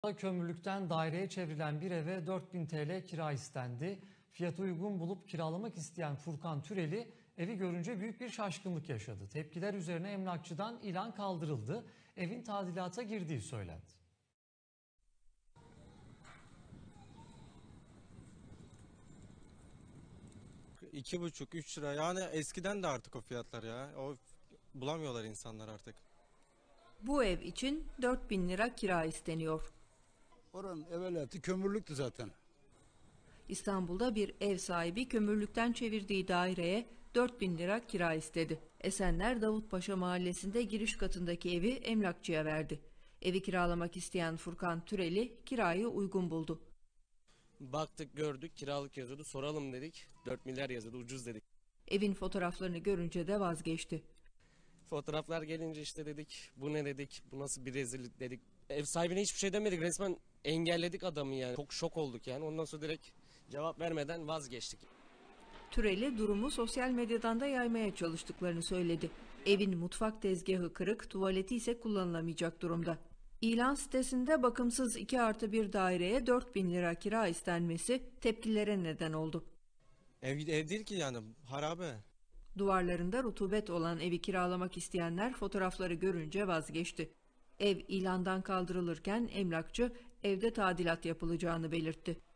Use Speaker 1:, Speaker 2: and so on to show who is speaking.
Speaker 1: Isparta Kömürlük'ten daireye çevrilen bir eve 4.000 TL kira istendi. Fiyatı uygun bulup kiralamak isteyen Furkan Türeli evi görünce büyük bir şaşkınlık yaşadı. Tepkiler üzerine emlakçıdan ilan kaldırıldı. Evin tadilata girdiği söylendi.
Speaker 2: $2,5-3 yani eskiden de artık o fiyatlar ya. O bulamıyorlar insanlar artık.
Speaker 3: Bu ev için 4.000 lira kira isteniyor.
Speaker 4: Oranın evveliyatı kömürlüktü zaten.
Speaker 3: İstanbul'da bir ev sahibi kömürlükten çevirdiği daireye 4.000 lira kira istedi. Esenler Davutpaşa Mahallesi'nde giriş katındaki evi emlakçıya verdi. Evi kiralamak isteyen Furkan Türeli kirayı uygun buldu.
Speaker 5: Baktık gördük kiralık yazıyordu, soralım dedik, 4 milyar yazıyordu, ucuz dedik.
Speaker 3: Evin fotoğraflarını görünce de vazgeçti.
Speaker 5: Fotoğraflar gelince işte dedik bu ne dedik, bu nasıl bir rezillik dedik. Ev sahibine hiçbir şey demedik, resmen engelledik adamı yani. Çok şok olduk yani, ondan sonra direkt cevap vermeden vazgeçtik.
Speaker 3: Türeli durumu sosyal medyadan da yaymaya çalıştıklarını söyledi. Evin mutfak tezgahı kırık, tuvaleti ise kullanılamayacak durumda. İlan sitesinde bakımsız 2+1 daireye 4.000 lira kira istenmesi tepkilere neden oldu.
Speaker 2: Ev değil ki yani, harabe.
Speaker 3: Duvarlarında rutubet olan evi kiralamak isteyenler fotoğrafları görünce vazgeçti. Ev ilandan kaldırılırken emlakçı evde tadilat yapılacağını belirtti.